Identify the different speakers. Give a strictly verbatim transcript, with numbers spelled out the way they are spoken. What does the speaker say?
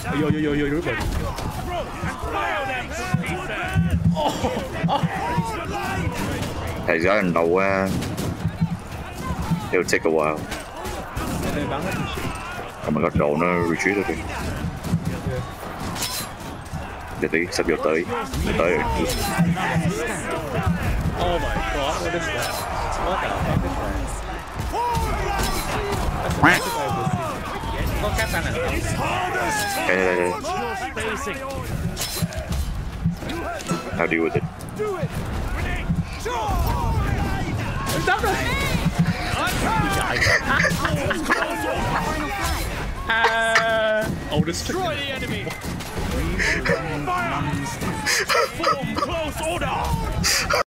Speaker 1: Vô vô vô vô rút rồi.
Speaker 2: Thầy gái lần đầu á. It'll take a while. Oh my god, đồ nó retreat rồi kìa. Để tí, sắp vô tới. Để tới rồi.
Speaker 1: Oh my god, what is that? What the fuck is that? Có cáp tăng này.
Speaker 2: Đây, đây, đây. How deal with it?
Speaker 1: Stop rồi. Oh, destroy the enemy. Form close order.